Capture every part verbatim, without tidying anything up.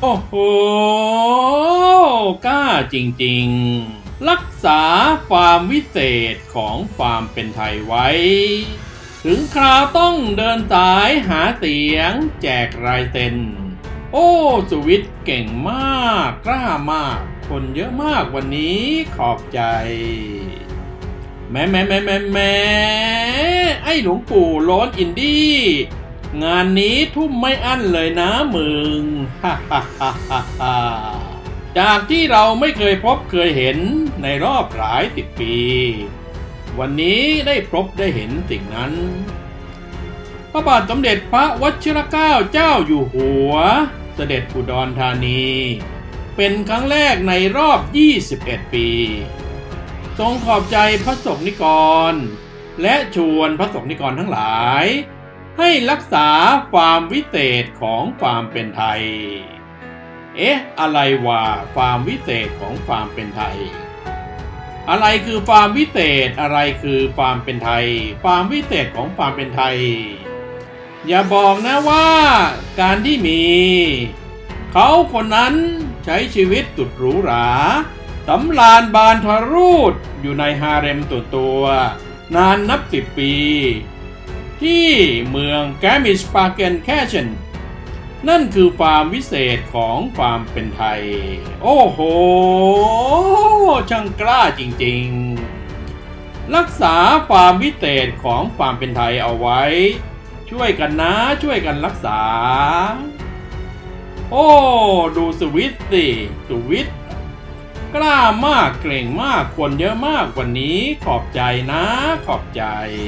โอ้โหกล้าจริงๆรักษาความวิเศษของความเป็นไทยไว้ถึงคราวต้องเดินสายหาเสียงแจกลายเซ็นโอ้สุวิทย์เก่งมากกล้ามากคนเยอะมากวันนี้ขอบใจแม่แม่แม่แม่แม่ไอ้หลวงปู่โล้นอินดี้งานนี้ทุ่มไม่อั้นเลยนะมึงฮ่าฮ่าฮ่าฮ่าฮ่าจากที่เราไม่เคยพบเคยเห็นในรอบหลายสิบปีวันนี้ได้พบได้เห็นสิ่งนั้นพระบาทสมเด็จพระวชิรเกล้าเจ้าอยู่หัวเสด็จอุดรธานีเป็นครั้งแรกในรอบยี่สิบเอ็ดปีทรงขอบใจพระสงฆ์นิกรและชวนพระสงฆ์นิกรทั้งหลายให้รักษาความวิเศษของความเป็นไทยเอ๊ะอะไรวะความวิเศษของความเป็นไทยอะไรคือความวิเศษอะไรคือความเป็นไทยความวิเศษของความเป็นไทยอย่าบอกนะว่าการที่มีเขาคนนั้นใช้ชีวิตสุดหรูหราสำราญบานทรูดอยู่ในฮาเร็มตัวตัวนานนับสิบปีที่เมืองแกมิสปาเกนแคเชนนั่นคือความวิเศษของความเป็นไทยโอ้โหช่างกล้าจริงๆรักษาความวิเศษของความเป็นไทยเอาไว้ช่วยกันนะช่วยกันรักษาโอ้ดูสวิตสิสวิตกล้ามากเก่งมากคนเยอะมากวันนี้ขอบใจนะขอบใจ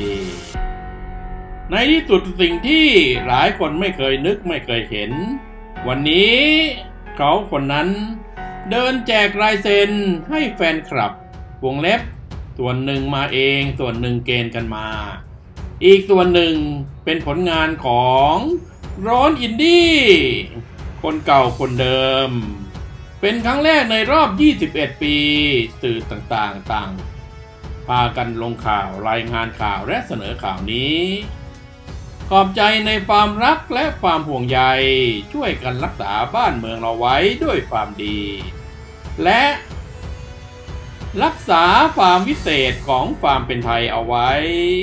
ในที่สุดสิ่งที่หลายคนไม่เคยนึกไม่เคยเห็นวันนี้เขาคนนั้นเดินแจกลายเซ็นให้แฟนคลับวงเล็บส่วนหนึ่งมาเองส่วนหนึ่งเกณฑ์กันมาอีกส่วนหนึ่งเป็นผลงานของโล้นอินดี้คนเก่าคนเดิมเป็นครั้งแรกในรอบยี่สิบเอ็ดปีสื่อต่างๆต่างพากันลงข่าวรายงานข่าวและเสนอข่าวนี้ขอบใจในความรักและความห่วงใยช่วยกันรักษาบ้านเมืองเราไว้ด้วยความดีและรักษาความวิเศษของความเป็นไทยเอาไว้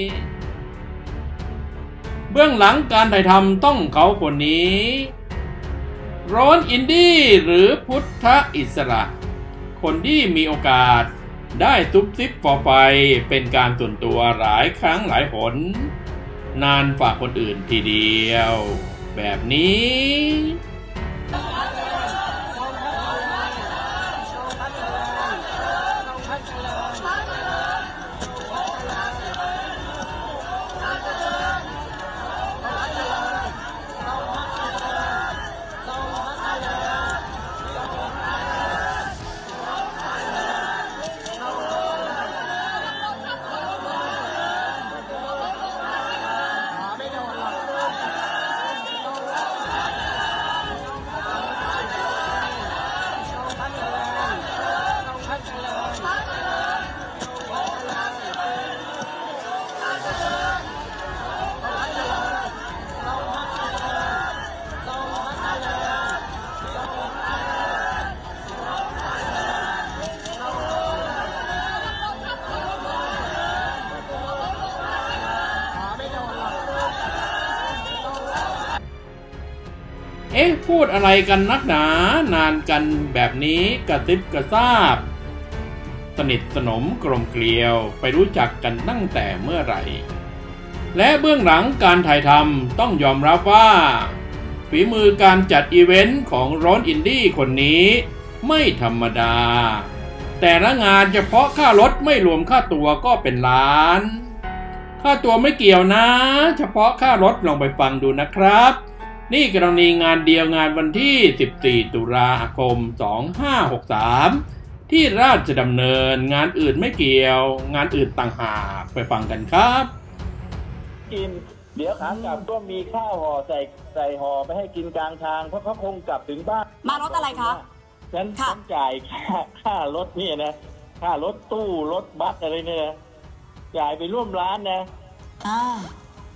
เบื้องหลังการถ่ายทำต้องเขาคนนี้โล้นอินดี้หรือพุทธอิสระคนที่มีโอกาสได้ซุบซิบฟอไฟเป็นการส่วนตัวหลายครั้งหลายหนนานฝ่าคนอื่นทีเดียวแบบนี้เอ๊ะพูดอะไรกันนักหนานานกันแบบนี้กระซิบกระซาบสนิทสนมกลมเกลียวไปรู้จักกันตั้งแต่เมื่อไหร่และเบื้องหลังการถ่ายทำต้องยอมรับว่าฝีมือการจัดอีเวนต์ของโล้นอินดี้คนนี้ไม่ธรรมดาแต่ละงานเฉพาะค่ารถไม่รวมค่าตั๋วก็เป็นล้านค่าตั๋วไม่เกี่ยวนะเฉพาะค่ารถลองไปฟังดูนะครับนี่กรณีงานเดียวงานวันที่สิบสี่ตุลาคมสองพันห้าร้อยหกสิบสามที่ราชดำเนินงานอื่นไม่เกี่ยวงานอื่นต่างหากไปฟังกันครับกินเดี๋ยวขากลับก็มีข้าวห่อใส่ใส่ห่อไปให้กินกลางทางเพราะเขาคงกลับถึงบ้านมารถอะไรคะฉันต้องจ่ายค่าค่ารถนี่นะค่ารถตู้รถบัสอะไรเนี่ยจ่ายไปร่วมล้านนะอ่า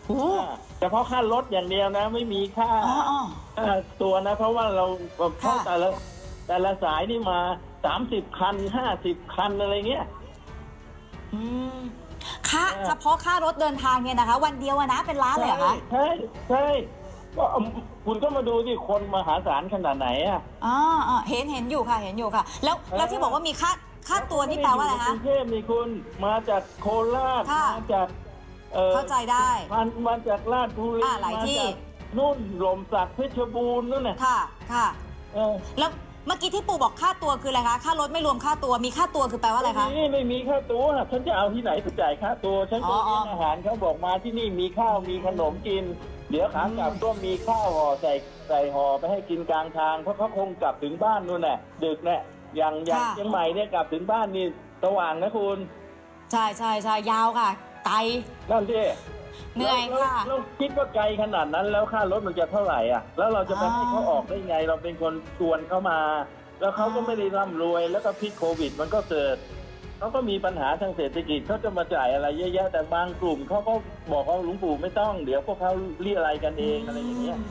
โอ้เฉพาะค่ารถอย่างเดียวนะไม่มีค่าตัวนะเพราะว่าเราเพราะแต่ละแต่ละสายนี่มาสามสิบคันห้าสิบคันอะไรเงี้ยอืมค่าเฉพาะค่ารถเดินทางเนี่ยนะคะวันเดียวนะเป็นล้านเลยเหรอคะใช่ใช่ก็คุณก็มาดูที่คนมหาศาลขนาดไหนอ่ะอ๋อเห็นเห็นอยู่ค่ะเห็นอยู่ค่ะแล้วแล้วที่บอกว่ามีค่าค่าตัวนี่แปลว่าอะไรคะกรุงเทพมีคุณมาจากโคราชมาจากเข้าใจได้มันมาจากราชบุรีหลายที่นู่นหล่มสักเพชรบูรณ์นู่นน่ะค่ะค่ะแล้วเมื่อกี้ที่ปู่บอกค่าตัวคืออะไรคะค่ารถไม่รวมค่าตัวมีค่าตัวคือแปลว่าอะไรคะไม่ไม่มีค่าตัวฉันจะเอาที่ไหนไปจ่ายค่าตัวฉันก็กินอาหารเขาบอกมาที่นี่มีข้าวมีขนมกินเดี๋ยวขากลับก็มีข้าวห่อใส่ใส่ห่อไปให้กินกลางทางเพราะเขาคงกลับถึงบ้านนู่นแหละดึกเนี่ยอย่างอย่างเชียงใหม่เนี่ยกลับถึงบ้านนี่สว่างนะคุณใช่ใช่ใช่ยาวค่ะไกลนั่นสิเหนื่อยค่ะเราคิดว่าไกลขนาดนั้นแล้วค่ารถมันจะเท่าไหร่อ่ะแล้วเราจะไปให้เขาออกได้ไงเราเป็นคนชวนเขามาแล้วเขาก็ไม่ได้ร่ำรวยแล้วก็พิษโควิดมันก็เกิดเขาก็มีปัญหาทางเศรษฐกิจเขาจะมาจ่ายอะไรเยอะแยะแต่บางกลุ่มเขาก็บอกว่าหลวงปู่ไม่ต้องเดี๋ยวพวกเขาเรียอะไรกันเองอะไรอย่างเงี้ย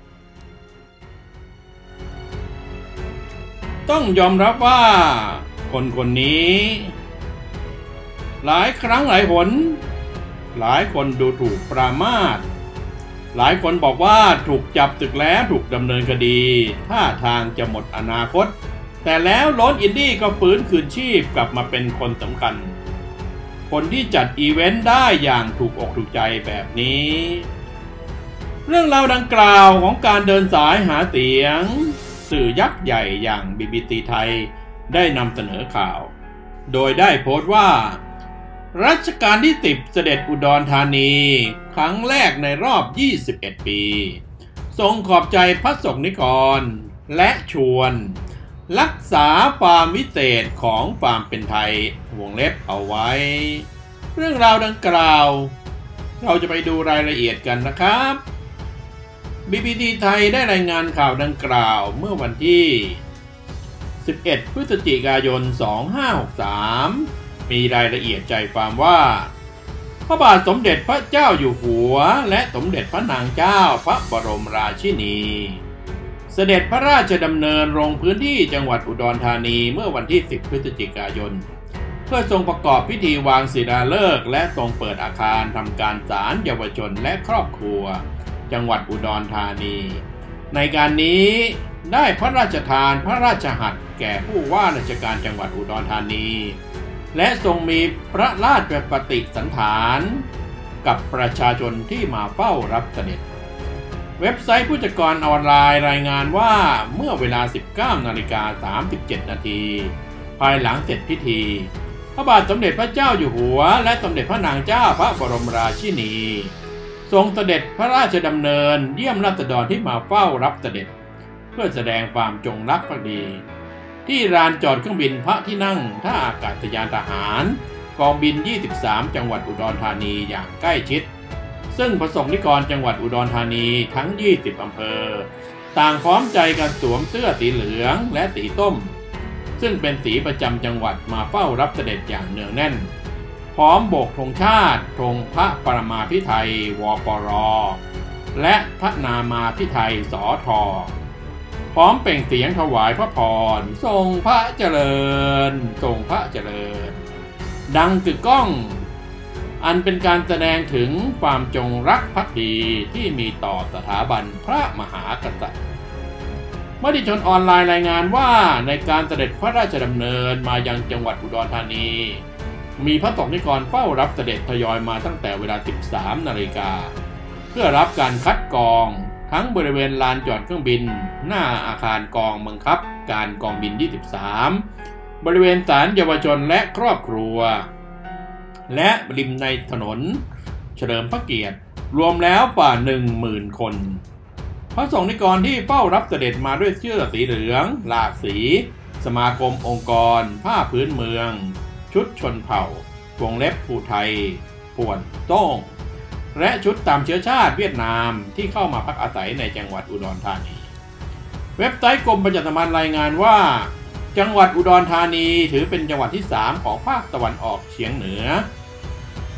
ต้องยอมรับว่าคนคนนี้หลายครั้งหลายหนหลายคนดูถูกปรามาสหลายคนบอกว่าถูกจับศึกแล้วถูกดำเนินคดีท่าทางจะหมดอนาคตแต่แล้วโล้นอินดี้ก็ฟื้นคืนชีพกลับมาเป็นคนสำคัญคนที่จัดอีเวนต์ได้อย่างถูกอกถูกใจแบบนี้เรื่องราวดังกล่าวของการเดินสายหาเสียงสื่อยักษ์ใหญ่อย่าง บี บี ซี ไทยได้นำเสนอข่าวโดยได้โพสต์ว่ารัชกาลที่สิบเสด็จอุดรธานีครั้งแรกในรอบยี่สิบเอ็ดปีทรงขอบใจพระสงฆ์นิกรและชวนรักษาความวิเศษของความเป็นไทยวงเล็บเอาไว้เรื่องราวดังกล่าวเราจะไปดูรายละเอียดกันนะครับ บี บี ซี ไทยได้รายงานข่าวดังกล่าวเมื่อวันที่สิบเอ็ดพฤศจิกายนสองพันห้าร้อยหกสิบสามมีรายละเอียดใจความว่าพระบาทสมเด็จพระเจ้าอยู่หัวและสมเด็จพระนางเจ้าพระบรมราชินีเสด็จพระราชดำเนินลงพื้นที่จังหวัดอุดรธานีเมื่อวันที่สิบพฤศจิกายนเพื่อทรงประกอบพิธีวางศิลาฤกษ์และทรงเปิดอาคารทำการศาลเยาวชนและครอบครัวจังหวัดอุดรธานีในการนี้ได้พระราชทานพระราชหัตถ์แก่ผู้ว่าราชการจังหวัดอุดรธานีและทรงมีพระราชปฏิสันถานกับประชาชนที่มาเฝ้ารับเสด็จเว็บไซต์ผู้จัดการออนไลน์รายงานว่าเมื่อเวลา สิบเก้านาฬิกาสามสิบเจ็ดนาทีภายหลังเสร็จพิธีพระบาทสมเด็จพระเจ้าอยู่หัวและสมเด็จพระนางเจ้าพระบรมราชินีทรงเสด็จพระราชดำเนินเยี่ยมราษฎรที่มาเฝ้ารับเสด็จเพื่อแสดงความจงรักภักดีที่ลานจอดเครื่องบินพระที่นั่งท่าอากาศยานทหารกองบินยี่สิบสามจังหวัดอุดรธานีอย่างใกล้ชิดซึ่งประสงค์นิกรจังหวัดอุดรธานีทั้งยี่สิบอำเภอต่างพร้อมใจกันสวมเสื้อสีเหลืองและสีส้มซึ่งเป็นสีประจำจังหวัดมาเฝ้ารับเสด็จอย่างเนืองแน่นพร้อมโบกธงชาติธงพระปรมาภิไธยวปรและพระนามาภิไธยสทพร้อมเปล่งเสียงถวายพระพรทรงพระเจริญทรงพระเจริญดังกึกก้องอันเป็นการแสดงถึงความจงรักภักดีที่มีต่อสถาบันพระมหากษัตริย์มติชนออนไลน์รายงานว่าในการเสด็จพระราชดำเนินมายังจังหวัดอุดรธานีมีพระสงฆ์นิกรเฝ้ารับเสด็จทยอยมาตั้งแต่เวลา สิบสามนาฬิกาเพื่อรับการคัดกรองทั้งบริเวณลานจอดเครื่องบินหน้าอาคารกองบังคับการกองบินยี่สิบสามบริเวณศาลเยาวชนและครอบครัวและริมในถนนเฉลิมพระเกียรติรวมแล้วกว่า หนึ่งหมื่น คนพระสงฆ์นิกรที่เฝ้ารับเสด็จมาด้วยเสื้อสีเหลืองหลากสีสมาคมองค์กรผ้าพื้นเมืองชุดชนเผ่าวงเล็บภูไทยป่วนโต้งและชุดตามเชื้อชาติเวียดนามที่เข้ามาพักอาศัยในจังหวัดอุดรธานีเว็บไซต์กรมประชาสัมพันธ์รายงานว่าจังหวัดอุดรธานีถือเป็นจังหวัดที่สามของภาคตะวันออกเฉียงเหนือ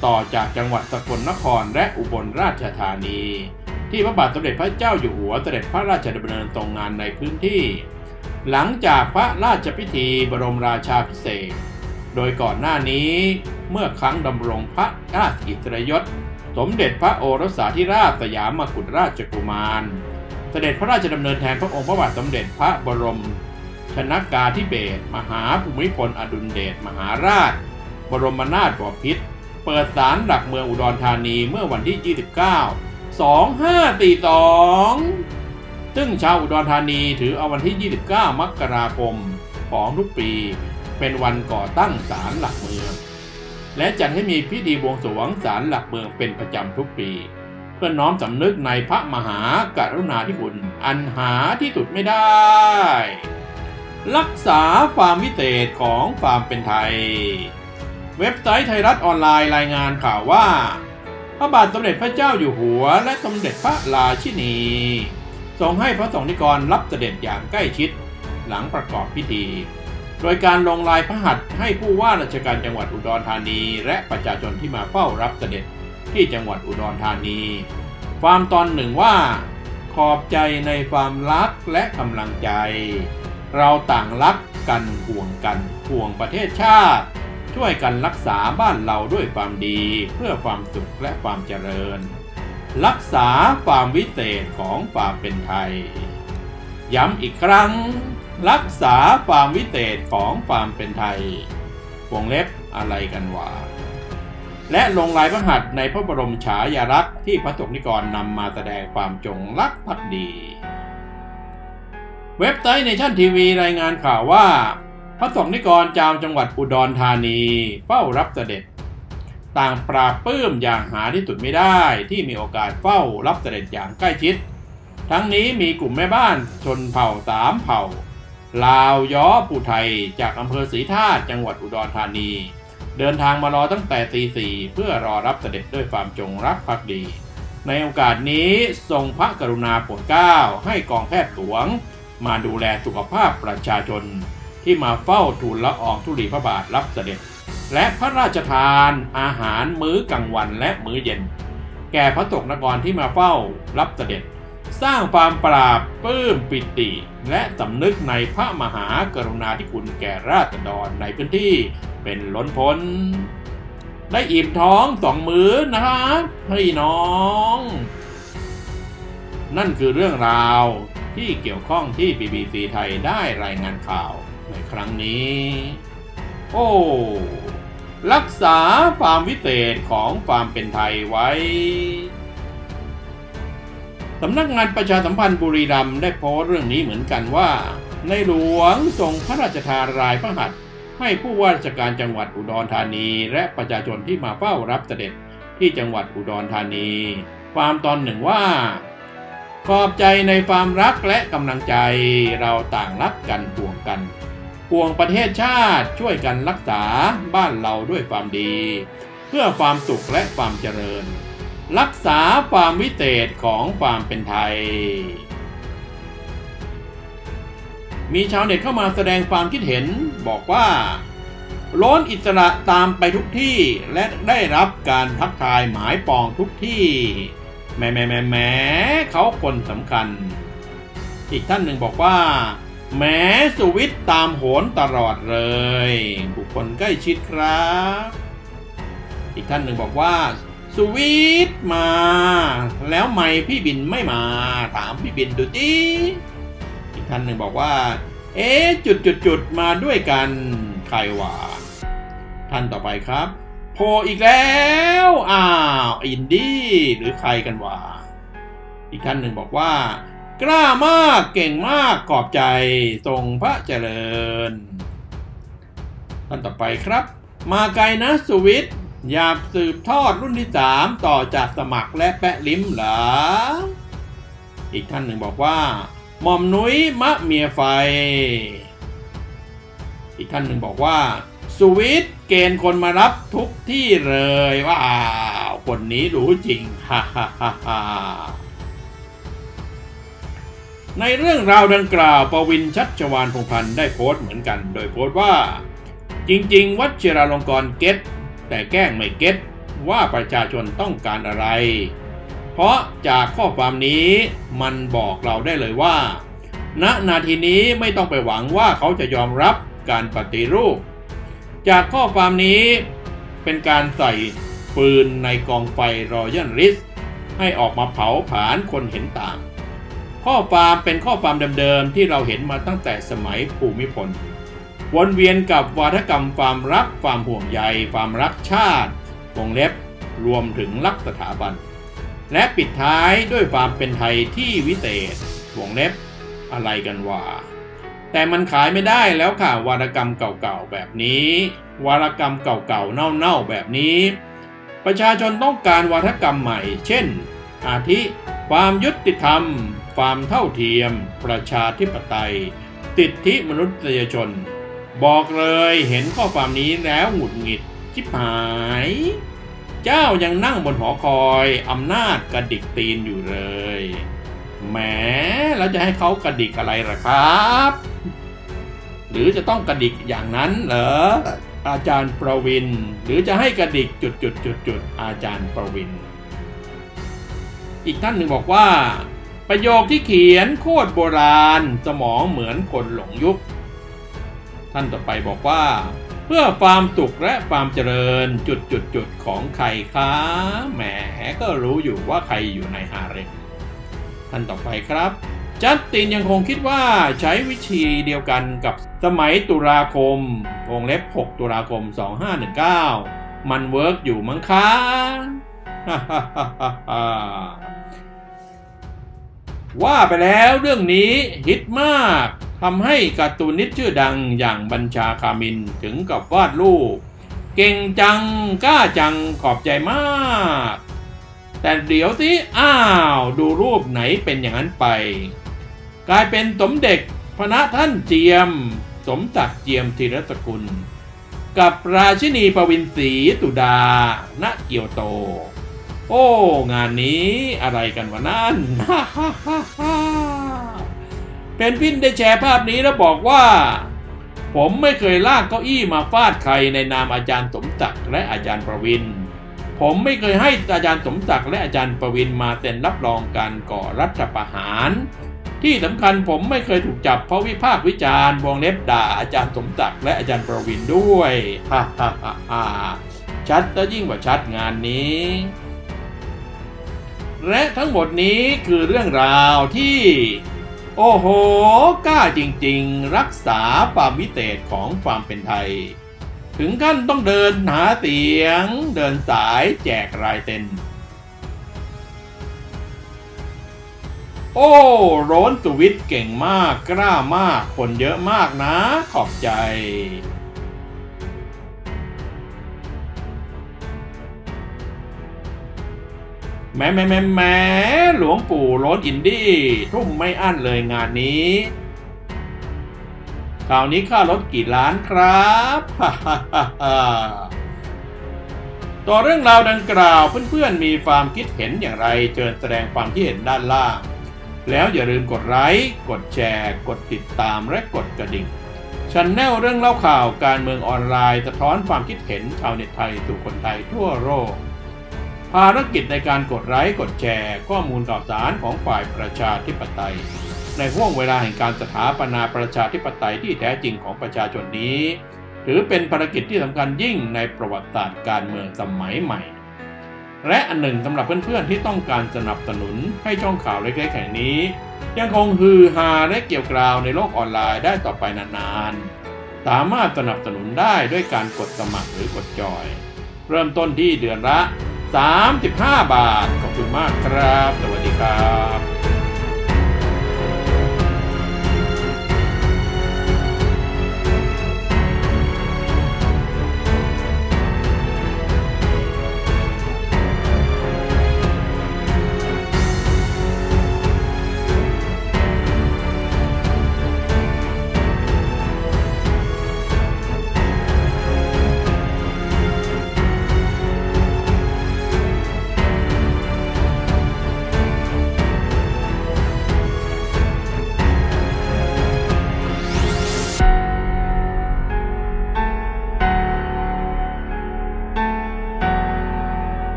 ต่อจากจังหวัดสกลนครและอุบลราชธานีที่พระบาทสมเด็จพระเจ้าอยู่หัวเสด็จพระราชดำเนินทรงงานในพื้นที่หลังจากพระราชพิธีบรมราชาภิเษกโดยก่อนหน้านี้เมื่อครั้งดำรงพระราชอิสริยศสมเด็จพระโอรสาธิราชสยามกุฎราชกุมารเสด็จพระราชดำเนินแทนพระองค์พระบาทสมเด็จพระบรมชนกาธิเบศรมหาภูมิพลอดุลยเดชมหาราชบรมนาถบพิตรเปิดศาลหลักเมืองอุดรธานีเมื่อวันที่ยี่สิบเก้า สองห้าสี่สองซึ่งชาวอุดรธานีถือเอาวันที่ยี่สิบเก้ามกราคมของทุกปีเป็นวันก่อตั้งศาลหลักเมืองและจัดให้มีพิธีบวงสรวงศาลหลักเมืองเป็นประจำทุกปีเพื่อน้อมสำนึกในพระมหากรุณาธิคุณอันหาที่สุดไม่ได้รักษาความวิเศษของความเป็นไทยเว็บไซต์ไทยรัฐออนไลน์รายงานข่าวว่าพระบาทสมเด็จพระเจ้าอยู่หัวและสมเด็จพระราชินีทรงให้พระสงฆ์นิกรรับเสด็จอย่างใกล้ชิดหลังประกอบพิธีโดยการลงลายพระหัตถ์ให้ผู้ว่าราชการจังหวัดอุดรธานีและประชาชนที่มาเฝ้ารับเสด็จที่จังหวัดอุดรธานีความตอนหนึ่งว่าขอบใจในความรักและกำลังใจเราต่างรักกันห่วงกันห่วงประเทศชาติช่วยกันรักษาบ้านเราด้วยความดีเพื่อความสุขและความเจริญรักษาความวิเศษของความเป็นไทยย้ำอีกครั้งรักษาความวิเศษของความเป็นไทยวงเล็บอะไรกันวะและลงลายพระหัตถ์ในพระบรมฉายาลักษณ์ที่พระสงฆ์นิกรนำมาแสดงความจงรักภักดีเว็บไซต์เนชั่นทีวีรายงานข่าวว่าพระสงฆ์นิกรชาวจังหวัดอุดรธานีเฝ้ารับเสด็จต่างปราบปลื้มอย่างหาที่สุดไม่ได้ที่มีโอกาสเฝ้ารับเสด็จอย่างใกล้ชิดทั้งนี้มีกลุ่มแม่บ้านชนเผ่าสามเผ่าลาวย้อปูไทยจากอำเภอศรีธาตุจังหวัดอุดรธานีเดินทางมารอตั้งแต่ตีสี่เพื่อรอรับเสด็จด้วยความจงรักภักดีในโอกาสนี้ทรงพระกรุณาโปรดเกล้าให้กองแพทย์หลวงมาดูแลสุขภาพประชาชนที่มาเฝ้าทูลละอองธุลีพระบาทรับเสด็จและพระราชทานอาหารมื้อกลางวันและมื้อเย็นแก่พระสงฆ์นิกรที่มาเฝ้ารับเสด็จสร้างความปราบปลื้มปิติและสำนึกในพระมหากรุณาธิคุณแก่ราษฎรในพื้นที่เป็นล้นพ้นได้อิ่มท้องสองมื้อนะครับพี่น้องนั่นคือเรื่องราวที่เกี่ยวข้องที่ บี บี ซี ไทยได้รายงานข่าวในครั้งนี้โอ้รักษาความวิเศษของความเป็นไทยไว้สำนักงานประชาสัมพันธ์บุรีรัมย์ได้โพสต์เรื่องนี้เหมือนกันว่าในหลวงทรงพระราชทานลายพระหัตถ์ให้ผู้ว่าราชการจังหวัดอุดรธานีและประชาชนที่มาเฝ้ารับเสด็จที่จังหวัดอุดรธานีความตอนหนึ่งว่าขอบใจในความรักและกำลังใจเราต่างรักกันห่วงกันห่วงประเทศชาติช่วยกันรักษาบ้านเราด้วยความดีเพื่อความสุขและความเจริญรักษาความวิเศษของความเป็นไทยมีชาวเน็ตเข้ามาแสดงความคิดเห็นบอกว่าล้นอิสระตามไปทุกที่และได้รับการทักทายหมายปองทุกที่แหมแหมแหมแหมเขาคนสำคัญอีกท่านหนึ่งบอกว่าแหมสุวิทย์ตามโหนตลอดเลยบุคคลใกล้ชิดครับอีกท่านหนึ่งบอกว่าสุวิทย์มาแล้วไม่พี่บินไม่มาถามพี่บินดูดิอีกท่านหนึ่งบอกว่าเอ๊ะจุดจุดจุดมาด้วยกันใครวะท่านต่อไปครับโผล่อีกแล้วอ้าวอินดี้หรือใครกันวะอีกท่านหนึ่งบอกว่ากล้ามากเก่งมากขอบใจทรงพระเจริญท่านต่อไปครับมาไกลนะสุวิทย์อยากสืบทอดรุ่นที่สามต่อจากสมัครและแปะลิ้มเหรออีกท่านหนึ่งบอกว่าหม่อมนุ้ยมะเมียไฟอีกท่านหนึ่งบอกว่าสุวิทย์เกณฑ์คนมารับทุกที่เลยว้าวคนนี้รู้จริงฮ่าฮ่าฮ่าฮ่าในเรื่องราวดังกล่าวปวินชัชวาลพงษ์พันธ์ได้โพสต์เหมือนกันโดยโพสต์ว่าจริงๆวชิราลงกรณ์เก็ตแต่แกล้งไม่เก็ตว่าประชาชนต้องการอะไรเพราะจากข้อความนี้มันบอกเราได้เลยว่าณนาทีนี้ไม่ต้องไปหวังว่าเขาจะยอมรับการปฏิรูปจากข้อความนี้เป็นการใส่ปืนในกองไฟรอยัลริสให้ออกมาเผาผลาญคนเห็นต่างข้อความเป็นข้อความเดิมๆที่เราเห็นมาตั้งแต่สมัยภูมิพลวนเวียนกับวาทกรรมความรักความห่วงใยความรักชาติวงเล็บรวมถึงรักสถาบันและปิดท้ายด้วยความเป็นไทยที่วิเศษวงเล็บอะไรกันวะแต่มันขายไม่ได้แล้วค่ะวาทกรรมเก่าๆแบบนี้วาทกรรมเก่าๆเน่าๆแบบนี้ประชาชนต้องการวาทกรรมใหม่เช่นอาทิความยุติธรรมความเท่าเทียมประชาธิปไตยสิทธิมนุษยชนบอกเลยเห็นข้อความนี้แล้วหงุดหงิดชิบหายเจ้ายังนั่งบนหอคอยอำนาจกระดิกตีนอยู่เลยแหมแล้วจะให้เขากระดิกอะไรล่ะครับหรือจะต้องกระดิกอย่างนั้นเหรออาจารย์ประวินหรือจะให้กระดิกจุดจุดจุดจุดอาจารย์ประวินอีกท่านหนึ่งบอกว่าประโยคที่เขียนโคตรโบราณสมองเหมือนคนหลงยุคท่านต่อไปบอกว่าเพื่อความสุขและความเจริญจุดจุดจุดของใครคะแหมก็รู้อยู่ว่าใครอยู่ในฮาเร็มท่านต่อไปครับจัสตินยังคงคิดว่าใช้วิธีเดียวกันกับสมัยตุลาคมวงเล็บหกตุลาคมสองห้าหนึ่งเก้ามันเวิร์กอยู่มั้งคะว่าไปแล้วเรื่องนี้ฮิตมากทำให้การ์ตูนิสต์ชื่อดังอย่างบัญชาคามินถึงกับวาดรูปเก่งจังกล้าจังขอบใจมากแต่เดี๋ยวสิอ้าวดูรูปไหนเป็นอย่างนั้นไปกลายเป็นสมเด็จพระท่านเจียมสมศักดิ์เจียมธีรสกุลกับราชินีปวินศรีสุดาณเกียวโตโอ้งานนี้อะไรกันวะนั่น เป็นพินได้แชร์ภาพนี้แล้วบอกว่าผมไม่เคยลากเก้าอี้มาฟาดใครในนามอาจารย์สมศักดิ์และอาจารย์ประวินผมไม่เคยให้อาจารย์สมศักดิ์และอาจารย์ประวินมาเซ็นรับรองการก่อรัฐประหารที่สำคัญผมไม่เคยถูกจับเพราะวิพากษ์วิจารณ์วงเล็บด่าอาจารย์สมศักดิ์และอาจารย์ประวินด้วยฮ่าฮ่าฮ่าฮ่าชัดแล้วยิ่งกว่าชัดงานนี้และทั้งหมดนี้คือเรื่องราวที่โอ้โหกล้าจริงๆรักษาความวิเศษของความเป็นไทยถึงขั้นต้องเดินหาเสียงเดินสายแจกรายเซ็นโอ้โรนสุวิทย์เก่งมากกล้ามากคนเยอะมากนะขอบใจแม้แม้แม้แม้หลวงปู่โรนอินดี้ทุ่มไม่อั้นเลยงานนี้คราวนี้ค่ารถกี่ล้านครับต่อเรื่องราวดังกล่าวเพื่อนๆมีความคิดเห็นอย่างไรเชิญแสดงความคิดเห็นด้านล่างแล้วอย่าลืมกดไลค์กดแชร์กดติดตามและกดกระดิ่งชันแนลเรื่องเล่าข่าวการเมืองออนไลน์สะท้อนความคิดเห็นชาวเน็ตไทยสู่คนไทยทั่วโลกภารกิจในการกดไลค์กดแชร์ข้อมูลข่าวสารของฝ่ายประชาธิปไตยในห่วงเวลาแห่งการสถาปนาประชาธิปไตยที่แท้จริงของประชาชนนี้ถือเป็นภารกิจที่สำคัญยิ่งในประวัติศาสตร์การเมืองสมัยใหม่และอันหนึ่งสำหรับเพื่อนๆที่ต้องการสนับสนุนให้ช่องข่าวเล็กๆแห่งนี้ยังคงฮือฮาและเกี่ยวกราวในโลกออนไลน์ได้ต่อไปนานๆสามารถสนับสนุนได้ด้วยการกดสมัครหรือกดจอยเริ่มต้นที่เดือนละสามสิบห้าบาทขอบคุณมากครับสวัสดีครับ